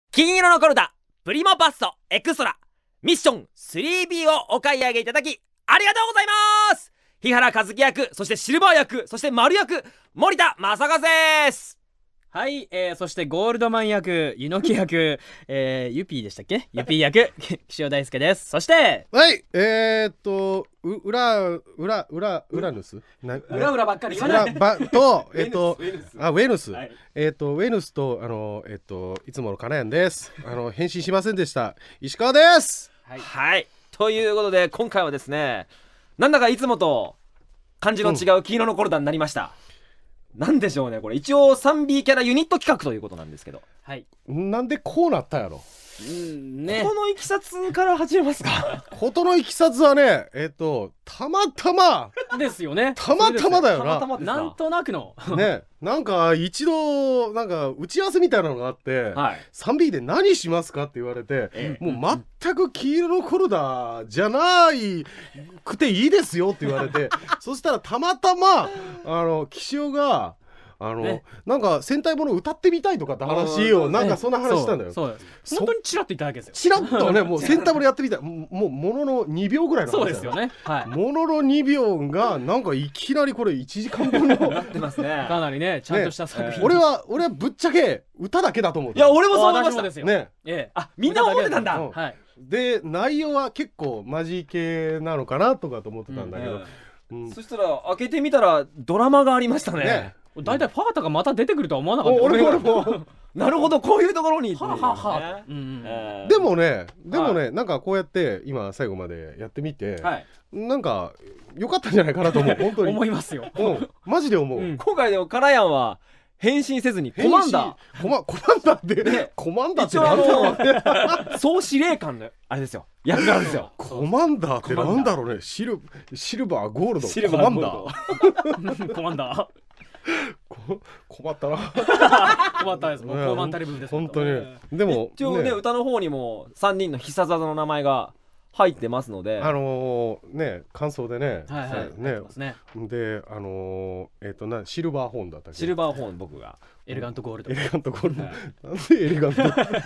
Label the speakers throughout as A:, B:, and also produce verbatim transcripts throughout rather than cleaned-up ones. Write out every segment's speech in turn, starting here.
A: 金色のコルダプリモパッソエクストラミッション スリービー をお買い上げいただきありがとうございます。日原和樹役、そしてシルバー役、そして丸役、森田正和です。
B: はい、えー、そしてゴールドマン役、ユノキ役、えー、ユピーでしたっけユピー役、岸尾大輔です。そして
C: はいえー、っとう裏裏裏ウラヌス
B: 裏裏ばっかり言わない
C: ばとえっと
B: ウェヌス
C: あウェヌス、
B: はい、
C: えー、っとウェヌスとあのえー、っといつものカナヤンです。あの返信しませんでした。石川です。
A: はい、はい、ということで今回はですね、なんだかいつもと感じの違う黄色のコルダになりました。うん、なんでしょうね、これ一応 スリービー キャラユニット企画ということなんですけど、
B: はい、
C: なんでこうなったやろ。
A: うんね、このいきさつから始めますか。
C: ことのいきさつはね、えっとたまたま
B: ですよね。
C: たまたまだよな。
A: たまたま
B: なんとなくの
C: ね、なんか一度なんか打ち合わせみたいなのがあって、
A: はい、
C: スリービー で何しますかって言われて、ええ、もう全く黄色のコルダじゃないくていいですよって言われてそしたらたまたまあの岸尾があの、ね、なんか戦隊もの歌ってみたいとかって話をなんかそんな話したんだよ。
B: そうそう本当にチラッと言っただけですよ。
C: チラッとね、もう戦隊ものやってみたい、もうもののにびょうぐらいの話だよ。
B: そうですよね。はい。
C: もののにびょうがなんかいきなりこれいちじかんぶんの
A: なってますね。
B: かなりねちゃんとした作品。
C: ね、俺は俺はぶっちゃけ歌だけだと思う。
A: いや俺もそう思いました。
B: ですよ。
C: ね。
B: ええ、
A: あみんな思ってたんだ。
C: うん、
B: はい。
C: で内容は結構マジ系なのかなとかと思ってたんだけど、
A: うんうん、そしたら開けてみたらドラマがありましたね。ね、
B: だいたいファータがまた出てくるとは思わなかった。
C: 俺も
A: なるほど、こういうところに
B: ははは、うん、
C: えー、でもねでもね、はい、なんかこうやって今最後までやってみて、はい、なんか良かったんじゃないかなと思う。本当に
B: 思いますよ、
C: うん、マジで思う、うん、
A: 今回でもカラヤンは変身せずにコマンダ
C: ーコマコマンダーって、ね、コマンダーってなんだろう
A: 総司令官のあれですよ、役なんですよ。
C: コマンダーってなんだろうね。シルシルバーゴールド
A: シルバーゴールド
B: コマンダー
C: こ困ったな
B: 困ったですもん、コマンタリブです
C: 本当に。でも
A: 一応ね、ね歌の方にもさんにんの必殺技の名前が入ってますので、
C: あのー、ね感想でね、
B: はいはい、ねね
C: であのー、えっ、ー、となシルバーホーンだったっけ。
A: シルバーホーン、僕が
B: エレガントゴールド、
C: エレガントゴールド、はい、なんでエレガント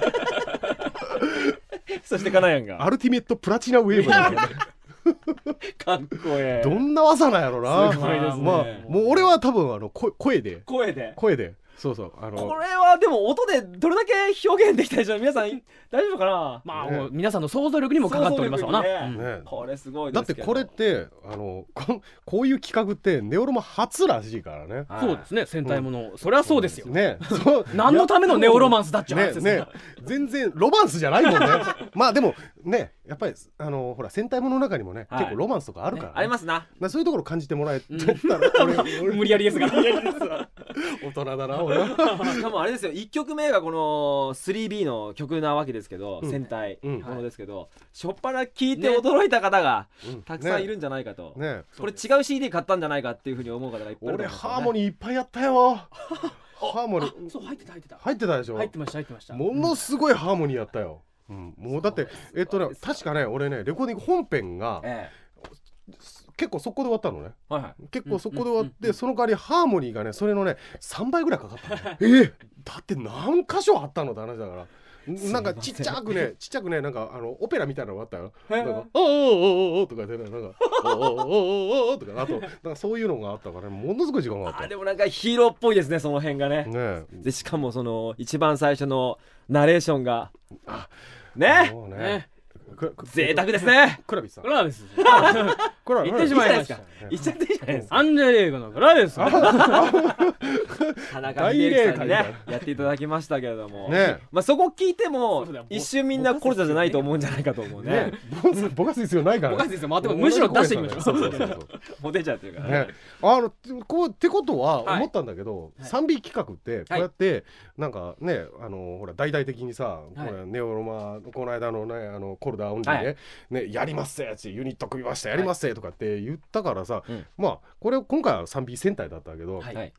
A: そしてカナヤンが
C: アルティメットプラチナウェーブだよね
A: かっこええ。
C: どんな技なんやろな。
A: すごいですね。
C: まあもう俺は多分あの声声で
A: 声で
C: 声でそうそう、あの
A: これはでも音でどれだけ表現できたでしょう。皆さん大丈夫かな。
B: まあ、ね、皆さんの想像力にもかかっておりますわな、ね
A: うんね、これすごい
C: ですけど。だってこれってあの こ, こういう企画ってネオロマ初らしいからね。
B: そうですね、戦隊もの、うん、そりゃそうですよ
C: ね。
B: 何のためのネオロマンスだっちゅう話ですね。
C: ね全然ロマンスじゃないもんねまあでもねやっぱりあのほら戦隊ものの中にもね、はい、結構ロマンスとかあるから、ね
A: ね、ありますな。
C: そういうところ感じてもらえた
B: ら、うん、無理やりですが
C: 大人だな俺は
A: しかもあれですよ、いっきょくめがこの スリービー の曲なわけですけど、うん、戦隊ものですけど、しょっぱな聞いて驚いた方がたくさんいるんじゃないかと、ねね、これ違う シーディー 買ったんじゃないかっていうふうに思う方がいっぱいいる、ね、
C: 俺ハーモニーいっぱいやったよハーモニ
B: ーそう入ってた入ってた
C: 入ってたでしょ。
B: 入ってました入ってました。
C: ものすごいハーモニーやったよ、うん、もうだってえっとね確かね俺ねレコーディング本編が、ええ、結構速攻で終わったのね、はいはい、結構速攻で終わって、うんうん、その代わりハーモニーがねそれのねさんばいぐらいかかったのえだって何箇所あったのって話だからなんかちっちゃくねちっちゃくねなんかあのオペラみたいなのがあったよ。なんかおーおーおーおーとかでねなんかおーおーおーおーとかあとなんかそういうのがあったからものすごい時間があった。
A: あでもなんかヒーローっぽいですね、その辺がね。ねでしかもその一番最初のナレーションがあねもうねね贅沢ですね。
C: クラビスさん。
B: クラビス。
C: これ
B: 言ってしまいました。
A: 言っちゃっていいじゃないですか。
B: アンジェリーグのクラビス。
A: 田中秀樹さんにねやっていただきましたけれども、ね、まあそこ聞いても一瞬みんなコルダじゃないと思うんじゃないかと思うね。
C: ぼかす必要ないから。
B: ぼかす必要まあでもむしろ出していきましょう。
C: そうそうそうそう。
A: モテちゃうっていうからね。
C: あのこうってことは思ったんだけど、スリービー 企画ってこうやってなんかねあのほら大々的にさ、これネオロマこの間のねあのコルダオンリーね。ね、やりますぜってユニット組みましたやりますぜとかって言ったからさ、はい、まあこれ今回は スリービー 戦隊だったけど、はい、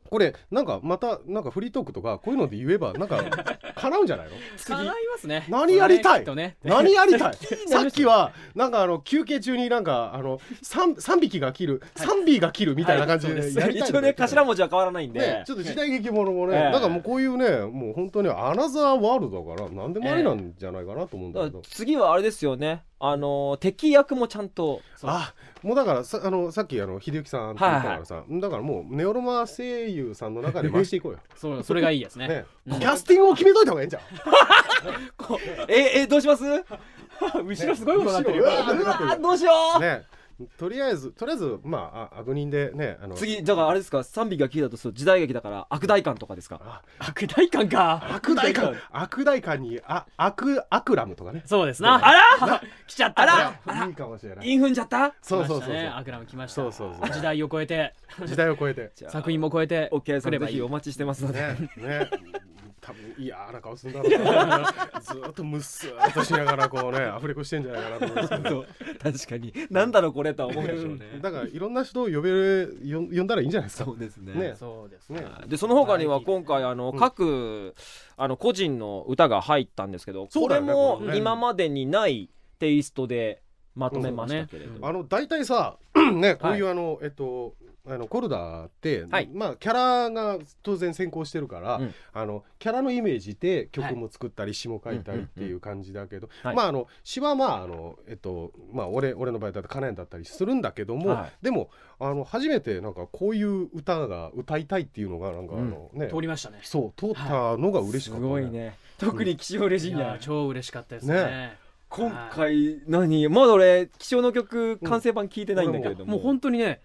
C: これなんかまたなんかフリートークとかこういうので言えばなんか叶うんじゃないの？
B: 叶いますね。
C: 何やりたい、
B: ね、
C: 何やりたいさっきはなんかあの休憩中になんかあの 3, 3匹が切る、はい、さんびが切るみたいな感じでやりたい、はい、
A: 一応ね頭文字は変わらないんで、
C: ね、ちょっと時代劇ものもね、はい、なんかもうこういうねもう本当にアナザーワールドだから何でもありなんじゃないかなと思うんだけど、
A: えー、次はあれですよね、あのー、敵役もちゃんと
C: あもうだからさあのさっきあの秀幸さんって言ったからさ、はいはい、だからもうネオロマ声優さんの中で回していこうよ
B: そうそれがいいですねね、
C: うん、キャスティングを決めといた方がいいんじゃん
A: ええどうします
B: 後ろすごいことになってるよ、ね、
A: うわどうしよう
C: ねとりあえずとりあえずまあ悪人でねあの
A: 次だからあれですかさんびきが聞いたとする時代劇だから悪代官とかですか？
B: 悪代官か
C: 悪代官悪代官にあ悪悪ラムとかね
B: そうですなあら来ちゃった
A: あ
C: らいいかもしれない
A: インフンじゃった
C: そうそうそう
B: 悪ラム来ました
C: そうそうそう
B: 時代を超えて
C: 時代を超えて
B: 作品も超えて
A: OK さんぜひお待ちしてますので
C: ねね多分嫌な顔するんだろうなずっとむっすーっとしながらこうねアフレコしてんじゃないかなと思いますけど
A: 確かになんだろうこれとは思うでしょうね
C: だからいろんな人を呼べる呼んだらいいんじゃないですか。
A: そうですね。
C: ね
B: そうですね。
A: でその他には今回あの各あの個人の歌が入ったんですけど、これも今までにないテイストでまとめましたけれど、
C: あの大体さねこういうあのえっとあのコルダって、はい、まあキャラが当然先行してるから、うん、あのキャラのイメージで曲も作ったり詩も書いたりっていう感じだけど、まああの詩はまああのえっとまあ俺俺の場合だとカナヤンだったりするんだけども、はい、でもあの初めてなんかこういう歌が歌いたいっていうのがなんか、うん、あのね
B: 通りましたね。
C: そう通ったのが嬉しかった、ね、
A: すごいね。特に岸尾レジンが
B: 超嬉しかったですね。ね
A: 今回何まだ俺岸尾の曲完成版聞いてないんだけれども、
B: もう本当にね。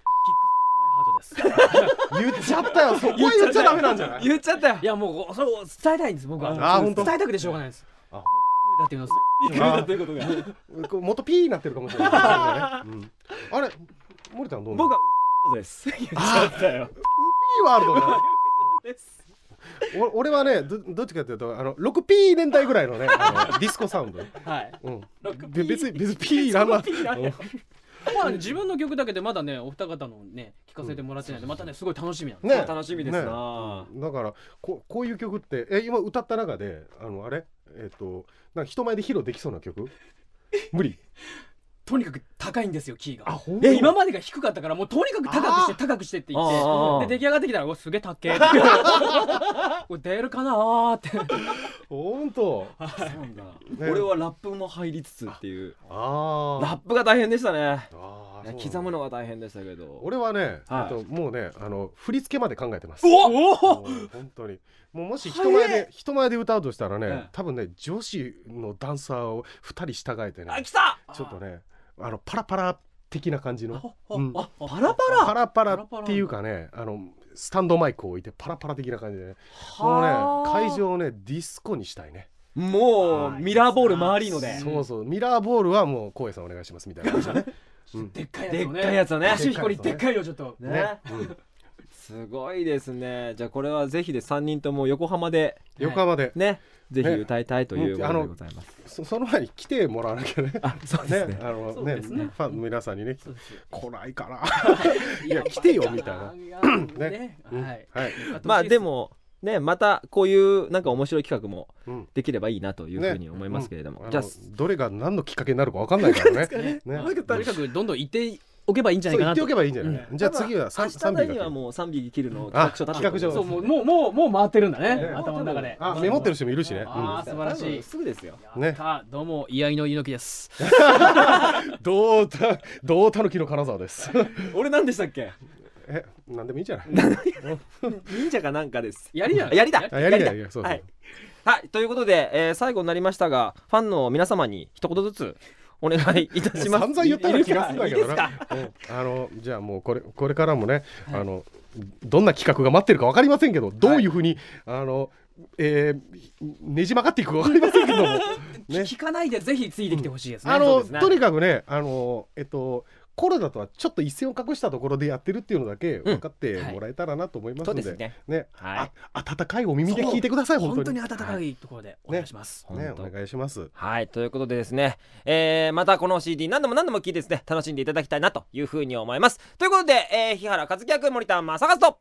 C: 言っちゃったよ。そこは言っちゃダメなんじゃない？
A: 言っちゃったよ。
B: いやもうそれを伝えたいんです僕は。
C: あ本当。
B: 伝えたくてしょうがないです。あだっていうの
A: だっていうこと
C: が元ピーになってるかもしれない。あれ森田さんどう？
A: 僕はです。言っちゃったよ。
C: ピーワールドだ。俺はね ど, どっちかというとあの ろくピー 年代ぐらいのねあのディスコサウンド。
B: はい。
C: うん。別に別に P いらんな。
B: まあ自分の曲だけでまだねお二方のね聞かせてもらってないんでまたねすごい楽しみなん
A: ですね。楽しみですな、
C: ね、だからここういう曲ってえ今歌った中であのあれえっ、ー、となんか人前で披露できそうな曲無理
B: とにかく高いんですよキーが。え今までが低かったからもうとにかく高くして高くしてって言ってで出来上がってきたらおすげえ高えこれ出るかなーって
C: ほんと
A: そうなんだ、ね、俺はラップも入りつつっていうあラップが大変でしたね。あ刻むのが大変でしたけど
C: 俺はね、はい、ともうねあの振り付けまで考えてます。おお本当にもうもし人前で人前で歌うとしたらね、はい、多分ね女子のダンサーをふたり従えてね
A: あ来た
C: ちょっとねあのパラパラ的な感じの、
A: うん、あパラパラ
C: パラパラっていうかねあのスタンドマイクを置いてパラパラ的な感じでねもうね会場をねディスコにしたいね。
A: もうミラーボール周りので
C: そうそうミラーボールはもう光栄さんお願いしますみたいな感じでね
B: うん、でっかい
A: やつをねでっかいやつをね
B: 足引っでっかいよちょっと
A: ね、ねうん、すごいですね。じゃあこれはぜひでさんにんとも横浜で
C: 横浜で
A: ねぜひ歌いたいということでございます、ね、
C: そ, その前に来てもらわなきゃね
A: あそうですね
C: あのね、ね、ファンの皆さんにね来ないかないや来てよみたいなね、
A: うん、はい、はい、まあでもね、またこういうなんか面白い企画もできればいいなというふうに思いますけれども、ねうん、じゃあ
C: どれが何のきっかけになるか分かんないからねね
B: ねとにかくどんどん言っておけばいいんじゃないかなと。
C: 言っておけばいいんじゃない、うん、じゃあ次はさんびき
A: にはもうさんびき切るの企画書
C: 企画書
B: そうもうもうもうもう回ってるんだね、ね頭の中で。
C: あメモってる人もいるしね。
B: あ、うん、素晴らしい。
A: すぐですよ。
C: ね。
B: どうも居合の猪木です。
C: どうたどうたぬきの金沢です。
A: 俺何でしたっけ？
C: え、なんでもいいんじゃない？
A: 忍者かなんかです。
B: やりだ。
A: やりだ。
C: やりだ。そうそう。
A: はい。はい、ということで、えー、最後になりましたが、ファンの皆様に一言ずつお願いいたします。
C: 散々言ったような気がするんだけどな。あのじゃあもうこれこれからもね、はい、あのどんな企画が待ってるか分かりませんけど、どういうふうに、はい、あの。えー、ねじ曲がっていくか分かりませんけども、ね、
B: 聞かないでぜひついてきてほしいですね。
C: あのとにかくねあのえっとコロナとはちょっと一線を画したところでやってるっていうのだけ分かってもらえたらなと思いますので、うんはい、ね, ね、はい、あ温かいお耳で聞いてください。
B: 本当に温かいところでお願いします。
C: ね, ねお願いします。
A: はいということでですね、えー、またこの シーディー 何度も何度も聞いてですね楽しんでいただきたいなというふうに思います。ということで、えー、日原和樹役森田正和と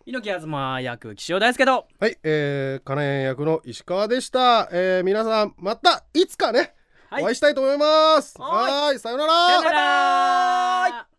B: 猪木東役岸尾大輔と、
C: はい、えー、金谷役の石川でした。えー、皆さんまたいつかね、はい、お会いしたいと思います。はい、さよなら。
B: さよなら。